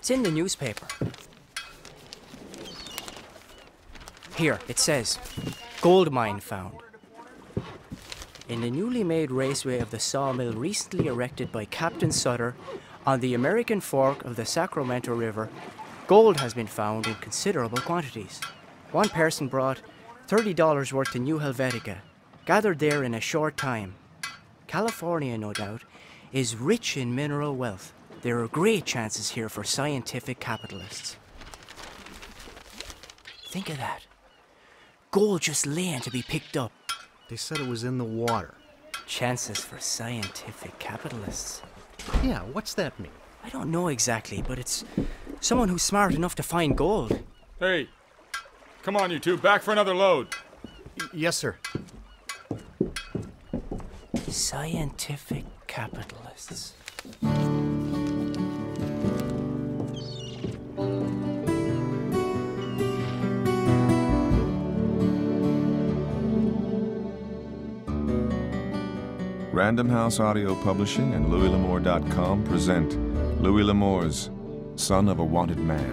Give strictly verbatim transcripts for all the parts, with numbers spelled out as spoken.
It's in the newspaper. Here, it says, gold mine found. In the newly made raceway of the sawmill recently erected by Captain Sutter on the American fork of the Sacramento River, gold has been found in considerable quantities. One person brought thirty dollars worth to New Helvetica, gathered there in a short time. California, no doubt, is rich in mineral wealth. There are great chances here for scientific capitalists. Think of that. Gold just laying to be picked up. They said it was in the water. Chances for scientific capitalists. Yeah, what's that mean? I don't know exactly, but it's someone who's smart enough to find gold. Hey, come on, you two, back for another load. Y- yes, sir. Scientific capitalists. Random House Audio Publishing and Louis L'Amour dot com present Louis L'Amour's Son of a Wanted Man.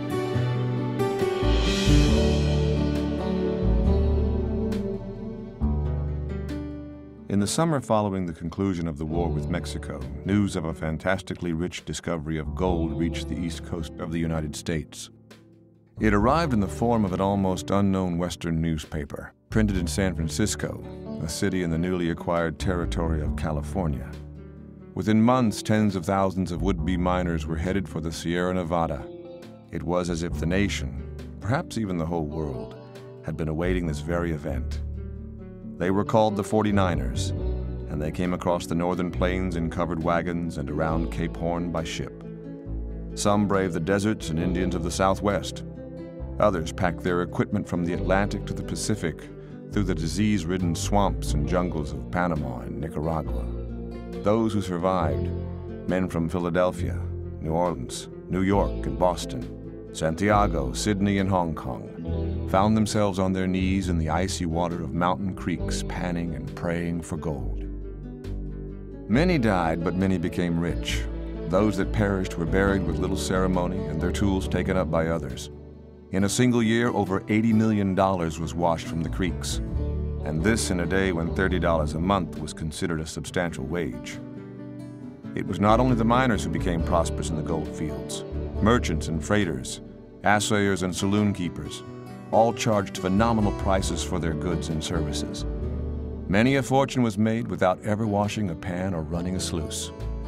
In the summer following the conclusion of the war with Mexico, news of a fantastically rich discovery of gold reached the east coast of the United States. It arrived in the form of an almost unknown Western newspaper, printed in San Francisco, a city in the newly acquired territory of California. Within months, tens of thousands of would-be miners were headed for the Sierra Nevada. It was as if the nation, perhaps even the whole world, had been awaiting this very event. They were called the forty-niners, and they came across the northern plains in covered wagons and around Cape Horn by ship. Some braved the deserts and Indians of the Southwest. Others packed their equipment from the Atlantic to the Pacific, through the disease-ridden swamps and jungles of Panama and Nicaragua. Those who survived, men from Philadelphia, New Orleans, New York and Boston, Santiago, Sydney and Hong Kong, found themselves on their knees in the icy water of mountain creeks, panning and praying for gold. Many died, but many became rich. Those that perished were buried with little ceremony and their tools taken up by others. In a single year, over eighty million dollars was washed from the creeks, and this in a day when thirty dollars a month was considered a substantial wage. It was not only the miners who became prosperous in the gold fields. Merchants and freighters, assayers and saloon keepers, all charged phenomenal prices for their goods and services. Many a fortune was made without ever washing a pan or running a sluice.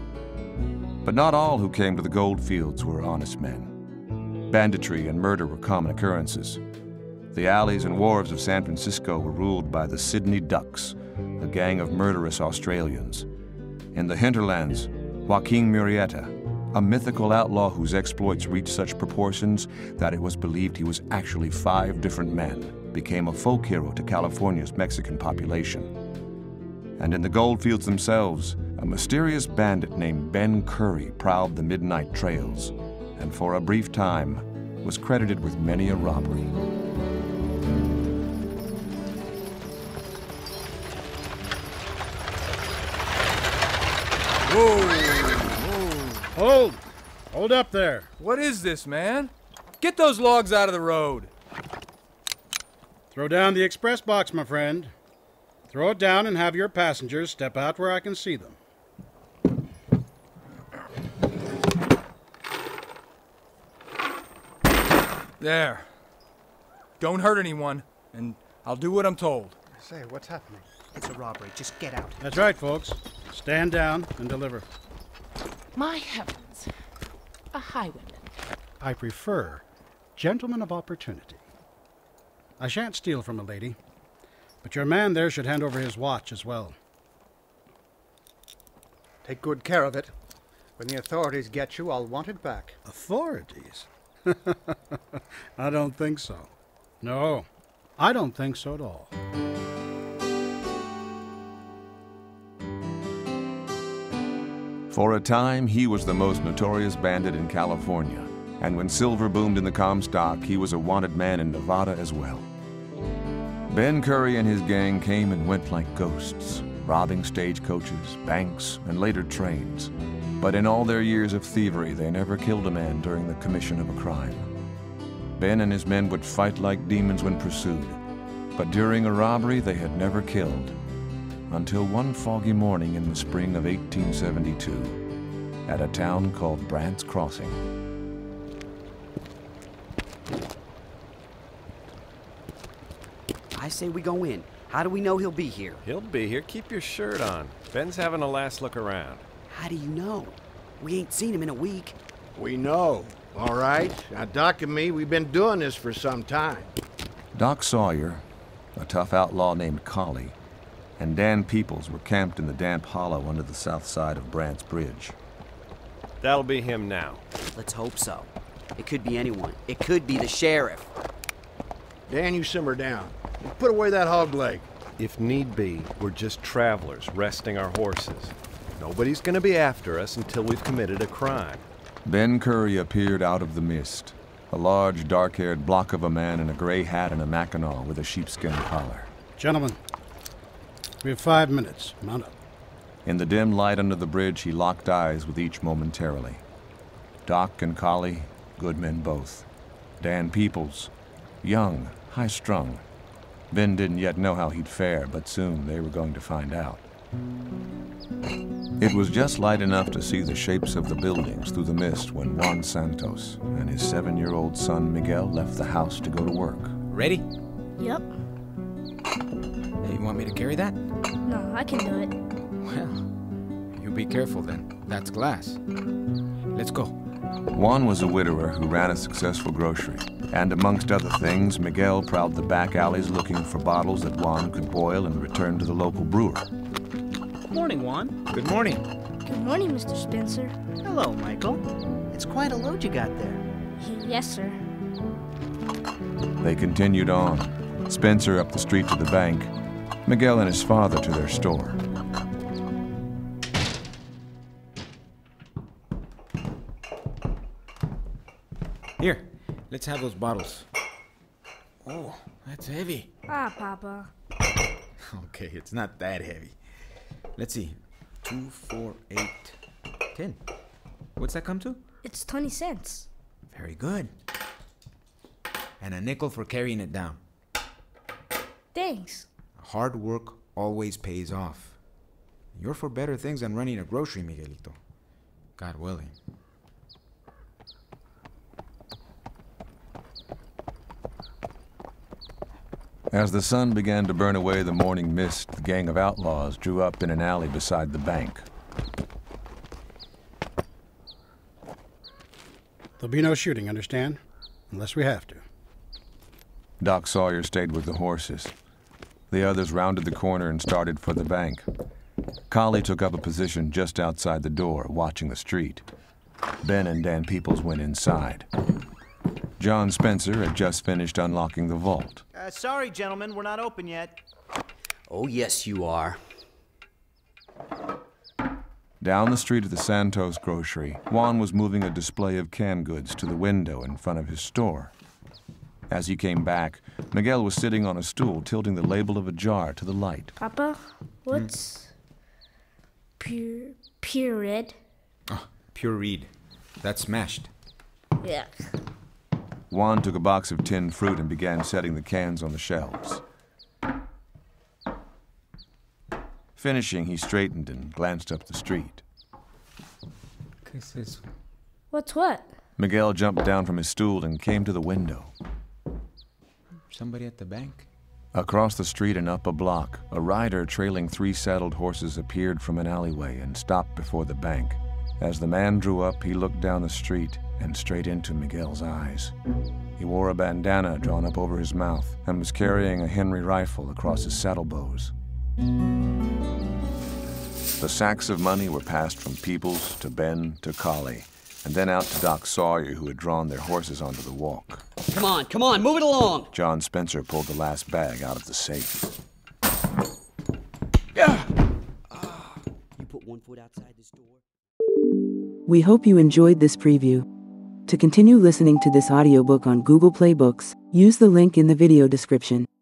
But not all who came to the gold fields were honest men. Banditry and murder were common occurrences. The alleys and wharves of San Francisco were ruled by the Sydney Ducks, a gang of murderous Australians. In the hinterlands, Joaquin Murrieta, a mythical outlaw whose exploits reached such proportions that it was believed he was actually five different men, became a folk hero to California's Mexican population. And in the goldfields themselves, a mysterious bandit named Ben Curry prowled the midnight trails, and for a brief time was credited with many a robbery. Whoa! Whoa! Hold! Hold up there. What is this, man? Get those logs out of the road. Throw down the express box, my friend. Throw it down and have your passengers step out where I can see them. There. Don't hurt anyone, and I'll do what I'm told. Say, what's happening? It's a robbery. Just get out. That's right, folks. Stand down and deliver. My heavens. A highwayman. I prefer gentlemen of opportunity. I shan't steal from a lady, but your man there should hand over his watch as well. Take good care of it. When the authorities get you, I'll want it back. Authorities? I don't think so. No, I don't think so at all. For a time, he was the most notorious bandit in California, and when silver boomed in the Comstock, he was a wanted man in Nevada as well. Ben Curry and his gang came and went like ghosts, robbing stagecoaches, banks, and later trains. But in all their years of thievery, they never killed a man during the commission of a crime. Ben and his men would fight like demons when pursued, but during a robbery they had never killed, until one foggy morning in the spring of eighteen seventy-two, at a town called Brant's Crossing. I say we go in. How do we know he'll be here? He'll be here. Keep your shirt on. Ben's having a last look around. How do you know? We ain't seen him in a week. We know, all right? Now, Doc and me, we've been doing this for some time. Doc Sawyer, a tough outlaw named Collie, and Dan Peoples were camped in the damp hollow under the south side of Brant's Bridge. That'll be him now. Let's hope so. It could be anyone. It could be the sheriff. Dan, you simmer down. Put away that hog leg. If need be, we're just travelers resting our horses. Nobody's gonna be after us until we've committed a crime. Ben Curry appeared out of the mist, a large, dark-haired block of a man in a gray hat and a mackinaw with a sheepskin collar. Gentlemen, we have five minutes. Mount up. In the dim light under the bridge, he locked eyes with each momentarily. Doc and Collie, good men both. Dan Peoples, young, high-strung. Ben didn't yet know how he'd fare, but soon they were going to find out. It was just light enough to see the shapes of the buildings through the mist when Juan Santos and his seven-year-old son Miguel left the house to go to work. Ready? Yep. Hey, you want me to carry that? No, I can do it. Well, you be careful then. That's glass. Let's go. Juan was a widower who ran a successful grocery, and amongst other things, Miguel prowled the back alleys looking for bottles that Juan could boil and return to the local brewer. Morning, Juan. Good morning. Good morning, Mister Spencer. Hello, Michael. It's quite a load you got there. Yes, sir. They continued on, Spencer up the street to the bank, Miguel and his father to their store. Here, let's have those bottles. Oh, that's heavy. Ah, Papa. Okay, it's not that heavy. Let's see. Two, four, eight, ten. What's that come to? It's twenty cents. Very good. And a nickel for carrying it down. Thanks. Hard work always pays off. You're for better things than running a grocery, Miguelito. God willing. As the sun began to burn away the morning mist, the gang of outlaws drew up in an alley beside the bank. There'll be no shooting, understand? Unless we have to. Doc Sawyer stayed with the horses. The others rounded the corner and started for the bank. Collie took up a position just outside the door, watching the street. Ben and Dan Peoples went inside. John Spencer had just finished unlocking the vault. Uh, sorry, gentlemen, we're not open yet. Oh, yes, you are. Down the street at the Santos grocery, Juan was moving a display of canned goods to the window in front of his store. As he came back, Miguel was sitting on a stool, tilting the label of a jar to the light. Papa, what's hmm. pure, pure red? Oh, pure reed. That's smashed. Yeah. Juan took a box of tinned fruit and began setting the cans on the shelves. Finishing, he straightened and glanced up the street. What's what? Miguel jumped down from his stool and came to the window. Somebody at the bank? Across the street and up a block, a rider trailing three saddled horses appeared from an alleyway and stopped before the bank. As the man drew up, he looked down the street and straight into Miguel's eyes. He wore a bandana drawn up over his mouth and was carrying a Henry rifle across his saddlebows. The sacks of money were passed from Peoples to Ben to Collie, and then out to Doc Sawyer, who had drawn their horses onto the walk. Come on, come on, move it along! John Spencer pulled the last bag out of the safe. Yeah. You put one foot outside this door. We hope you enjoyed this preview. To continue listening to this audiobook on Google Play Books, use the link in the video description.